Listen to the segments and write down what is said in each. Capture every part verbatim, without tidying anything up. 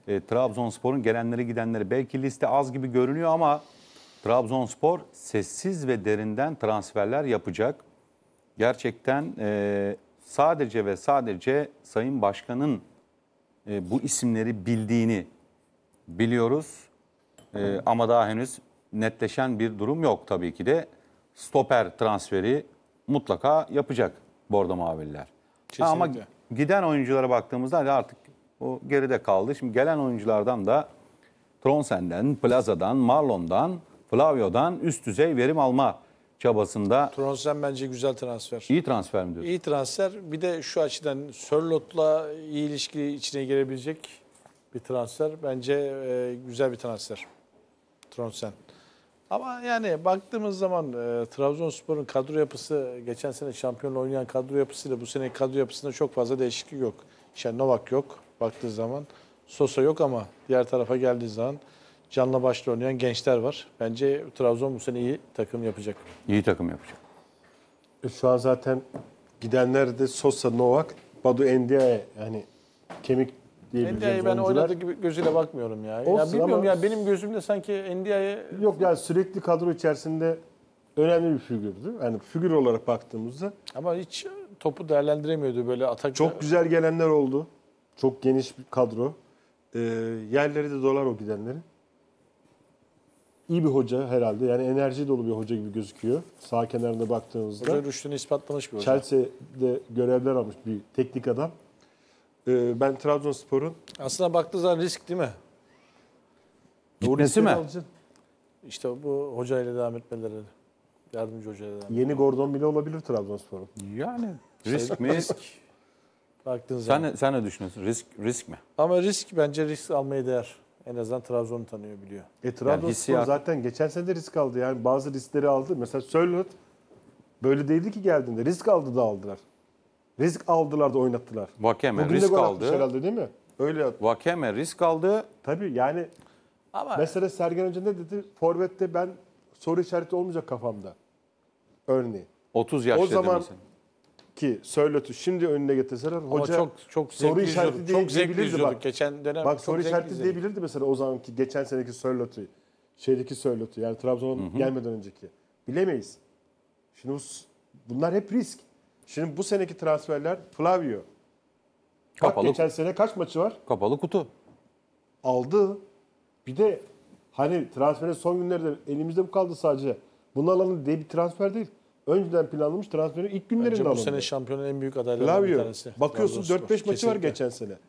e, Trabzonspor'un gelenleri gidenleri. Belki liste az gibi görünüyor ama Trabzonspor sessiz ve derinden transferler yapacak. Gerçekten e, sadece ve sadece Sayın Başkan'ın e, bu isimleri bildiğini biliyoruz. E, ama daha henüz netleşen bir durum yok tabii ki de. Stoper transferi mutlaka yapacak Bordo Mavililer. Ha, ama giden oyunculara baktığımızda artık o geride kaldı. Şimdi gelen oyunculardan da Tronsen'den, Plaza'dan, Marlon'dan, Flavio'dan üst düzey verim alma çabasında. Tronsen bence güzel transfer. İyi transfer mi diyorsun? İyi transfer. Bir de şu açıdan Sörlot'la iyi ilişki içine girebilecek bir transfer. Bence e, güzel bir transfer. Tronsen. Ama yani baktığımız zaman e, Trabzonspor'un kadro yapısı, geçen sene şampiyonla oynayan kadro yapısıyla bu sene kadro yapısında çok fazla değişiklik yok. İşte Novak yok baktığı zaman. Sosa yok ama diğer tarafa geldiği zaman canla başla oynayan gençler var. Bence Trabzon bu sene iyi takım yapacak. İyi takım yapacak. E şu an zaten gidenler de Sosa, Novak, Badu Endiaye, yani kemik diyebileceğimiz Endia'yı ben oyuncular. oynadığı gibi gözüyle bakmıyorum ya. Olsun Ya bilmiyorum ama- ya, benim gözümde sanki Endia'yı Yok yani sürekli kadro içerisinde önemli bir figürdü. Yani figür olarak baktığımızda ama hiç topu değerlendiremiyordu böyle atak. çok güzel gelenler oldu. Çok geniş bir kadro. Ee, yerleri de dolar o gidenlerin. İyi bir hoca herhalde. Yani enerji dolu bir hoca gibi gözüküyor. Sağ kenarında baktığımızda. Hoca rüştünü ispatlamış bir hoca. Chelsea'de görevler almış bir teknik adam. Ee, ben Trabzonspor'un Aslına baktığı zaman risk değil mi? Gitmesi mi? İşte bu hocayla devam etmeleri. Yardımcı hocayla devam etmeleri. Yeni Gordon bile olabilir Trabzonspor'un. Yani risk mi? Risk. Baktığın zaman. Sen, sen ne düşünüyorsun? Risk risk mi? Ama risk, bence risk almaya değer. En azından Trabzon'u tanıyor, biliyor. E Trabzonspor hissiyat- zaten geçen sene de risk aldı. Yani bazı riskleri aldı. Mesela Sörloth böyle değildi ki geldiğinde. Risk aldı da aldılar. Risk aldılar da oynattılar. Vakeme Bugün de risk gol atmış aldı. herhalde değil mi? Öyle yaptı. Vakeme risk aldı. Tabii yani Ama mesela Sergen Hoca ne dedi? Forvet'te ben soru işareti olmayacak kafamda. Örneğin. otuz yaş O dedi zaman mesela. Ki Sörloth'u şimdi önüne getirseler ama hoca çok çok soru zevkli işareti izliyorduk. diye- Çok zevkli diyebilirdi izliyorduk. bak. Geçen dönem bak çok soru zevkli işareti izledik. diyebilirdi mesela o zamanki geçen seneki Sörloth'u. Şeydeki Sörloth'u yani Trabzon'un gelmeden önceki. Bilemeyiz. Şimdi bu, bunlar hep risk. Şimdi bu seneki transferler Flavio. Bak Kapalı, geçen sene kaç maçı var? kapalı kutu. Aldı. Bir de hani transferin son günlerde elimizde bu kaldı sadece. Bunu alalım diye bir transfer değil. Önceden planlanmış transferin ilk günlerinde Bence bu alındı. sene şampiyonun en büyük adaylarından bir Flavio. tanesi. Bakıyorsun Trabzonspor. dört beş maçı var Kesinlikle. geçen sene.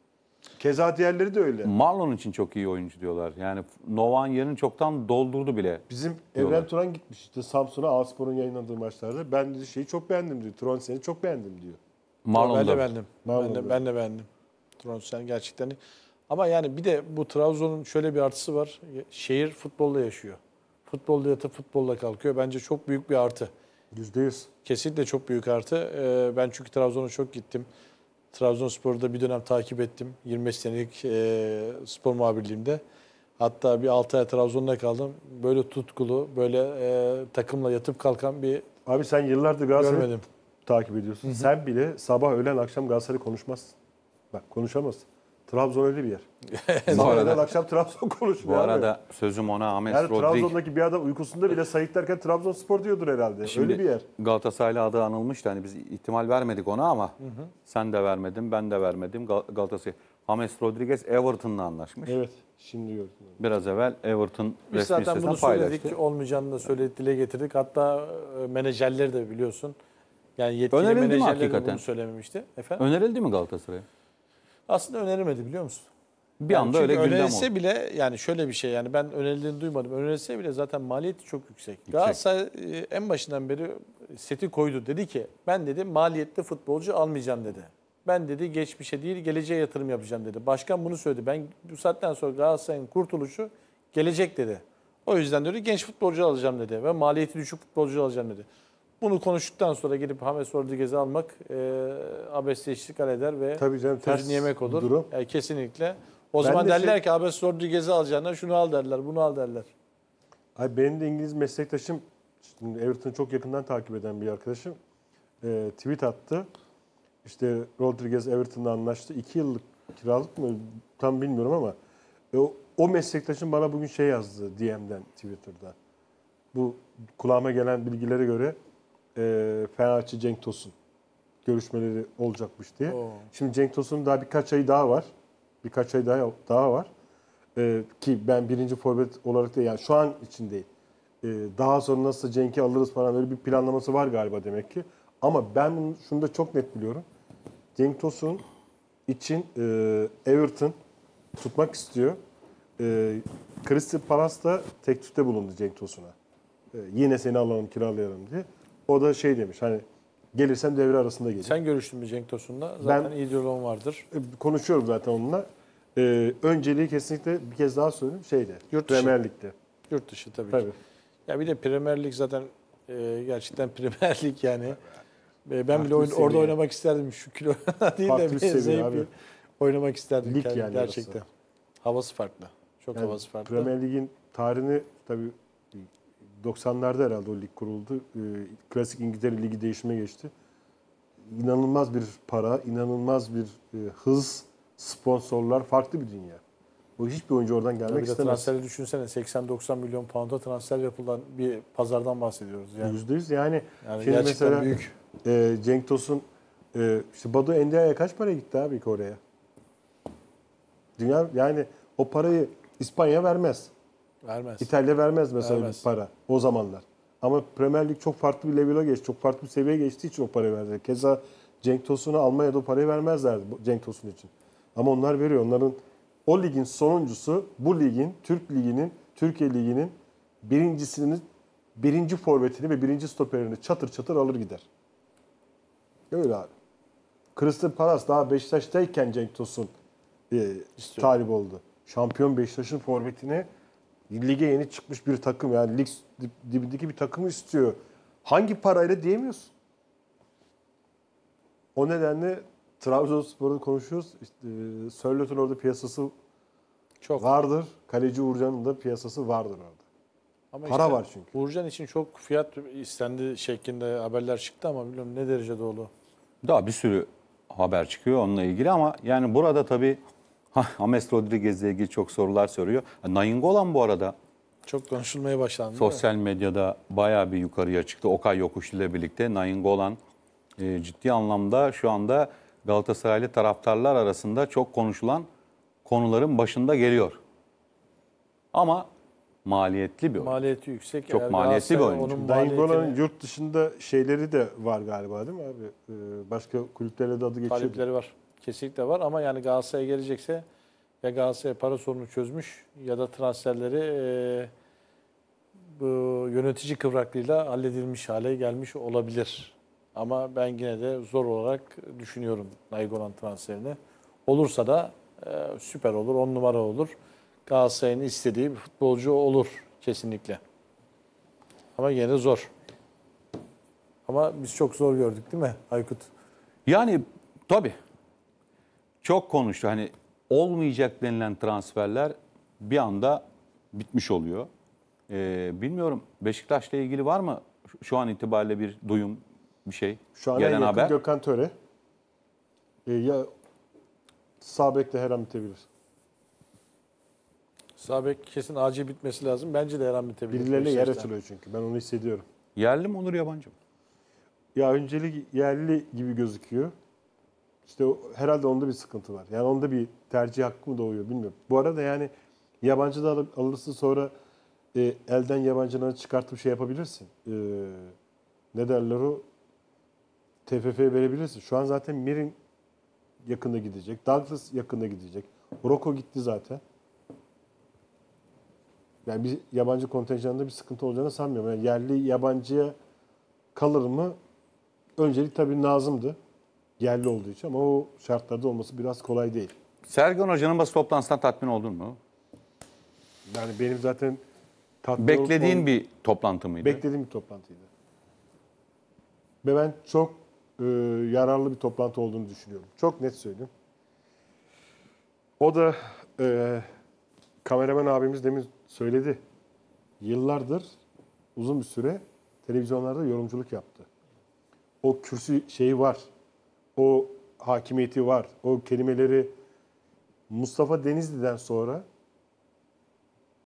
Keza diğerleri de öyle. Marlon için çok iyi oyuncu diyorlar. Yani Novan yerini çoktan doldurdu bile. Bizim diyorlar. Evren Turan gitmiş işte Samsun'a Ağaspor'un yayınladığı maçlarda. Ben de şeyi çok beğendim diyor. Tronsen'i çok beğendim diyor. Ben de Marlon'da. beğendim. Ben Marlon'da. de, ben de beğendim. Tronsen gerçekten. Ama yani bir de bu Trabzon'un şöyle bir artısı var. Şehir futbolla yaşıyor. Futbolda yatıp futbolla kalkıyor. Bence çok büyük bir artı. yüzde yüz. Kesinlikle çok büyük artı. Ee, Ben çünkü Trabzon'a çok gittim. Trabzonspor'u da bir dönem takip ettim. yirmi beş senelik e, spor muhabirliğimde. Hatta bir altı ay Trabzon'da kaldım. Böyle tutkulu, böyle e, takımla yatıp kalkan bir Abi sen yıllardır Galatasaray'ı görmedim. takip ediyorsun. Sen bile sabah öğlen akşam Galatasaray konuşmazsın. Bak konuşamazsın. Trabzon öyle bir yer. Bu Sabah öğlen arada, akşam Trabzon bu konuşmuyor. abi. arada sözüm ona Ahmet Yani Rodrik. Trabzon'daki bir adam uykusunda bile Sait derken Trabzonspor diyordur herhalde. Şimdi öyle bir yer. Galatasaraylı adı anılmıştı. Hani biz ihtimal vermedik ona ama sen de vermedin, ben de vermedim. Gal- Galatasaray. James Rodriguez Everton'la anlaşmış. Evet. Şimdi gördüm. Biraz evvel Everton Biz resmi zaten sitesinden bunu paylaştı. söyledik, olmayacağını da söyledik, dile getirdik. Hatta e, menajerleri de biliyorsun. Yani yetkili Önerildi mi menajerleri de hakikaten? bunu söylememişti. Efendim? Önerildi mi Galatasaray'a? Aslında önerilmedi, biliyor musun? Bir Yani anda çünkü öyle gündem önerilse oldu. bile, yani şöyle bir şey, yani ben önerildiğini duymadım. Önerilse bile zaten maliyeti çok yüksek. Galatasaray e, en başından beri seti koydu. Dedi ki ben dedi maliyetli futbolcu almayacağım dedi. Ben dedi geçmişe değil geleceğe yatırım yapacağım dedi. Başkan bunu söyledi. Ben bu saatten sonra Galatasaray'ın kurtuluşu gelecek dedi. O yüzden dedi genç futbolcu alacağım dedi ve maliyeti düşük futbolcu alacağım dedi. Bunu konuştuktan sonra gidip James Rodriguez'i almak e, abesle iştigal eder ve Tabii canım, ters sözünü yemek olur. durum. Yani kesinlikle. O Ben zaman de derler şey- ki Abes Rodriguez'i alacağına şunu al derler, bunu al derler. Ay benim de İngiliz meslektaşım, şimdi Everton'u çok yakından takip eden bir arkadaşım e, tweet attı. İşte Rodriguez Everton'la anlaştı. iki yıllık kiralık mı tam bilmiyorum ama e, o, o meslektaşım bana bugün şey yazdı D M'den Twitter'da. Bu kulağıma gelen bilgilere göre e, Fenerbahçe Cenk Tosun görüşmeleri olacakmış diye. Oo. Şimdi Cenk Tosun'un daha birkaç ay daha var. Birkaç ay daha daha var. E, ki ben birinci forvet olarak da yani şu an için değil. E, daha sonra nasıl Cenk'i alırız falan öyle bir planlaması var galiba demek ki. Ama ben bunu, şunu da çok net biliyorum. Cenk Tosun için e, Everton tutmak istiyor. E, Crystal Palace da teklifte bulundu Cenk Tosun'a. E, yine seni alalım, kiralayalım diye. O da şey demiş hani gelirsen devre arasında gelir. Sen görüştün mü Cenk Tosun'la? Zaten iyi diyaloğun vardır. E, konuşuyorum zaten onunla. E, önceliği kesinlikle bir kez daha söyleyeyim şeyde. Yurt dışı. Premier Lig'de. Yurt dışı tabii, Tabii. ki. Ya bir de Premier Lig zaten e, gerçekten Premier Lig yani. E, ben bile Farklı oyun, bir orada seviye. oynamak isterdim şu kilo değil Farklı de bir bir seviye zevk abi. bir oynamak isterdim Lig kendim, yani gerçekten. orası. Havası farklı. Çok Yani havası farklı. Premier Lig'in tarihini tabii doksanlarda herhalde o lig kuruldu. E, klasik İngiltere Ligi değişime geçti. İnanılmaz bir para, inanılmaz bir e, hız, sponsorlar, farklı bir dünya. O hiçbir oyuncu oradan gelmek Bir de istemez. transferi düşünsene seksen doksan milyon pound'a transfer yapılan bir pazardan bahsediyoruz. Yani, Yüzde yüz yani. yani Şimdi gerçekten mesela büyük. e, Cenk Tosun, e, işte Badu Endia'ya kaç para gitti abi ki oraya? Dünya yani o parayı İspanya vermez. Vermez. İtalya vermez mesela Vermez. bir para o zamanlar. Ama Premier Lig çok farklı bir level'a geçti. Çok farklı bir seviyeye geçtiği için o parayı verdi. Keza Cenk Tosun'a Almanya'da o parayı vermezlerdi Cenk Tosun için. Ama onlar veriyor. Onların o ligin sonuncusu bu ligin, Türk Ligi'nin, Türkiye Ligi'nin birincisinin birinci forvetini ve birinci stoperini çatır çatır alır gider. Öyle abi. Crystal Palace daha Beşiktaş'tayken Cenk Tosun e, talip oldu. Şampiyon Beşiktaş'ın forvetini lige yeni çıkmış bir takım yani lig dibindeki bir takım istiyor. Hangi parayla diyemiyorsun. O nedenle Trabzonspor'da konuşuyoruz. İşte, e, Sörlot'un orada piyasası Çok. vardır. Kaleci Uğurcan'ın da piyasası vardır orada. Ama Para işte var çünkü. Uğurcan için çok fiyat istendi şeklinde haberler çıktı ama bilmiyorum ne derece doğru. Daha bir sürü haber çıkıyor onunla ilgili ama yani burada tabii James Rodriguez'le ilgili çok sorular soruyor. Nainggolan bu arada Çok konuşulmaya başlandı. sosyal medyada bayağı bir yukarıya çıktı. Okay Yokuşlu ile birlikte Nainggolan e, ciddi anlamda şu anda Galatasaraylı taraftarlar arasında çok konuşulan konuların başında geliyor. Ama maliyetli bir oyun. Maliyeti yüksek. Çok Eğer maliyetli bir Galatasaray oyuncu. onun Nainggolan'ın maliyetini- yurt dışında şeyleri de var galiba değil mi abi? Ee, başka kulüplerle de adı geçiyor. Talepleri var. Kesinlikle var ama yani Galatasaray'a gelecekse ya Galatasaray para sorunu çözmüş ya da transferleri e, bu yönetici kıvraklığıyla halledilmiş hale gelmiş olabilir. Ama ben yine de zor olarak düşünüyorum Nainggolan transferini. Olursa da e, süper olur, on numara olur. Galatasaray'ın istediği bir futbolcu olur kesinlikle. Ama yine de zor. Ama biz çok zor gördük değil mi Aykut? Yani tabii çok konuştu. Hani olmayacak denilen transferler bir anda bitmiş oluyor. Ee, bilmiyorum Beşiktaş'la ilgili var mı şu- şu an itibariyle bir duyum, bir şey? Şu an en Gelen yakın haber. Gökhan Töre. Ee, ya sağ bek de her an bitebilir. Sağ bek kesin acil bitmesi lazım. Bence de her an bitebilir. Birileriyle yer Beşiktaş'ta. açılıyor çünkü. Ben onu hissediyorum. Yerli mi olur yabancı mı? Ya öncelik yerli gibi gözüküyor. İşte o, herhalde onda bir sıkıntı var. Yani onda bir tercih hakkı mı doğuyor bilmiyorum. Bu arada yani yabancı da alıp, alırsın sonra e, elden yabancıları çıkartıp şey yapabilirsin. E, ne derler o? T F F'ye verebilirsin. Şu an zaten Mirin yakında gidecek. Douglas yakında gidecek. Rocco gitti zaten. Yani bir yabancı kontenjanında bir sıkıntı olacağını sanmıyorum. Yani yerli yabancıya kalır mı? Öncelik tabii Nazım'dı. Yerli olduğu için ama o şartlarda olması biraz kolay değil. Sergen Hoca'nın basın toplantısından tatmin oldun mu? Yani benim zaten tatmin Beklediğin olup- bir toplantı mıydı? beklediğim bir toplantıydı. Ve ben çok e, yararlı bir toplantı olduğunu düşünüyorum. Çok net söyleyeyim. O da e, kameraman abimiz demin söyledi. Yıllardır uzun bir süre televizyonlarda yorumculuk yaptı. O kürsü şeyi var. O hakimiyeti var. O kelimeleri Mustafa Denizli'den sonra